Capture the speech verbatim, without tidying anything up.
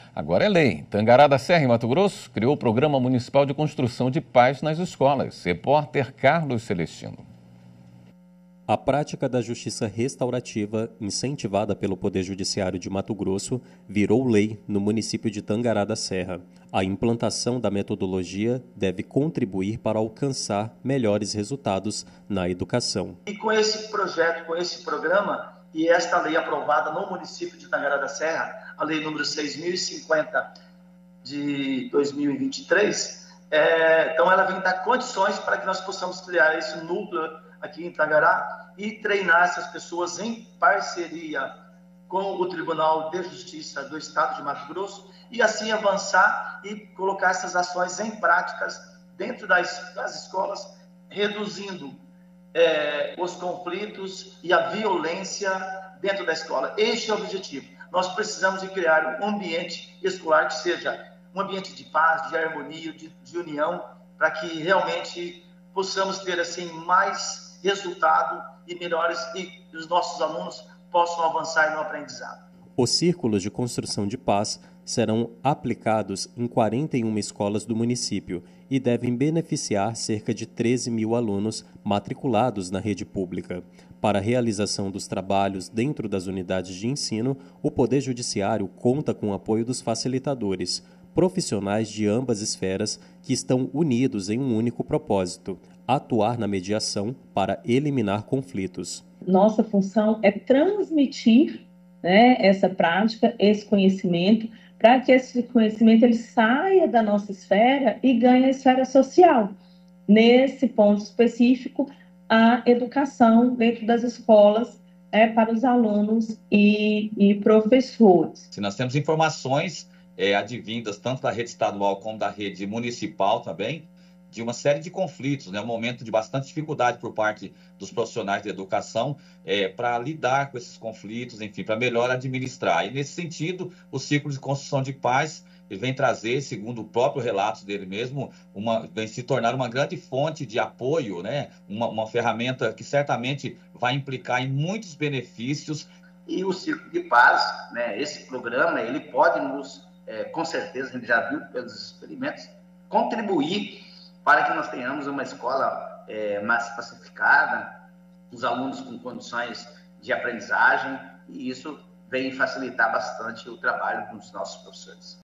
Agora é lei. Tangará da Serra, em Mato Grosso, criou o Programa Municipal de Construção de Paz nas escolas. Repórter Carlos Celestino. A prática da justiça restaurativa, incentivada pelo Poder Judiciário de Mato Grosso, virou lei no município de Tangará da Serra. A implantação da metodologia deve contribuir para alcançar melhores resultados na educação. E com esse projeto, com esse programa e esta lei aprovada no município de Tangará da Serra, a lei número seis mil e cinquenta de dois mil e vinte e três, é, então ela vem dar condições para que nós possamos criar esse núcleo aqui em Tangará e treinar essas pessoas em parceria com o Tribunal de Justiça do Estado de Mato Grosso e assim avançar e colocar essas ações em práticas dentro das, das escolas, reduzindo é, os conflitos e a violência dentro da escola. Este é o objetivo. Nós precisamos de criar um ambiente escolar que seja um ambiente de paz, de harmonia, de, de união, para que realmente possamos ter assim mais resultado e melhores e os nossos alunos possam avançar no aprendizado. Os círculos de construção de paz serão aplicados em quarenta e uma escolas do município e devem beneficiar cerca de treze mil alunos matriculados na rede pública. Para a realização dos trabalhos dentro das unidades de ensino, o Poder Judiciário conta com o apoio dos facilitadores, profissionais de ambas esferas que estão unidos em um único propósito: atuar na mediação para eliminar conflitos. Nossa função é transmitir, né, essa prática, esse conhecimento, para que esse conhecimento ele saia da nossa esfera e ganhe a esfera social. Nesse ponto específico, a educação dentro das escolas é para os alunos e, e professores. Se nós temos informações é, advindas tanto da rede estadual como da rede municipal também, de uma série de conflitos, né? Um momento de bastante dificuldade por parte dos profissionais de educação é, para lidar com esses conflitos, enfim, para melhor administrar. E nesse sentido, o ciclo de construção de paz ele vem trazer, segundo o próprio relato dele mesmo, uma, vem se tornar uma grande fonte de apoio, né? Uma, uma ferramenta que certamente vai implicar em muitos benefícios. E o ciclo de paz, né? Esse programa, ele pode nos, é, com certeza, a gente já viu pelos experimentos, contribuir para que nós tenhamos uma escola é, mais pacificada, os alunos com condições de aprendizagem, e isso vem facilitar bastante o trabalho dos nossos professores.